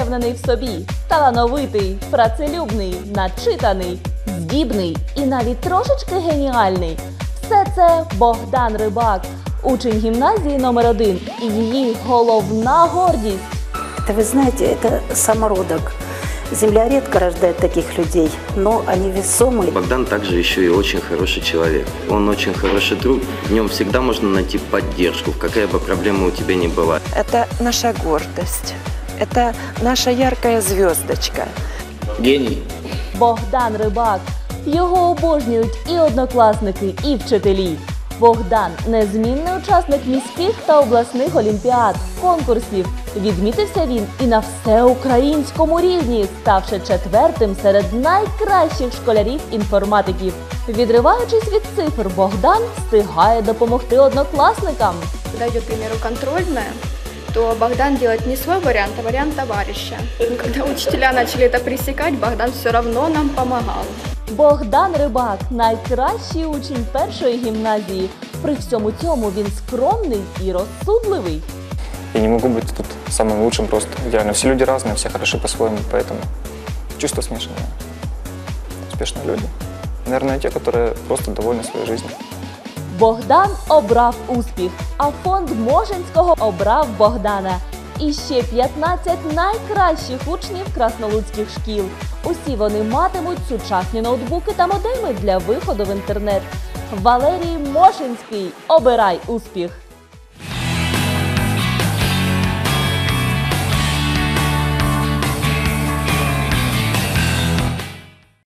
впевнений в собі, талановитий, працелюбний, начитаний, здібний і навіть трошечки геніальний. Все це Богдан Рибак, учень гімназії номер 1 і її головна гордість. Это, вы знаете, это самородок. Земля редко рождает таких людей, но они весомые. Богдан также еще и очень хороший человек. Он очень хороший друг. В нем всегда можно найти поддержку, какая бы проблема у тебя ни была. Это наша гордость. Это наша яркая звездочка. Гений. Богдан Рибак. Його обожнюють і однокласники, і вчителі. Богдан – незмінний учасник міських та обласних олімпіад, конкурсів. Відмітився він і на всеукраїнському рівні, ставши 4-тим серед найкращих школярів-інформатиків. Відриваючись від цифр, Богдан встигає допомогти однокласникам. Когда идет, к примеру, контрольная, то Богдан делает не свой вариант, а вариант товарища. Когда учителя начали это пресекать, Богдан все равно нам помогал. Богдан Рибак – найкращий учень першої гімназії. При всьому цьому він скромний і розсудливий. Я не могу быть тут самым лучшим просто. Идеально. Все люди разные, все хороши по-своему, поэтому чувства смешанные. Успешные люди. Наверное, те, которые просто довольны своей жизнью. Богдан обрав успіх, а фонд Мошенського обрав Богдана. І ще 15 найкращих учнів краснолуцьких шкіл. Усі вони матимуть сучасні ноутбуки та модеми для виходу в інтернет. Валерій Мошенський. Обирай успіх!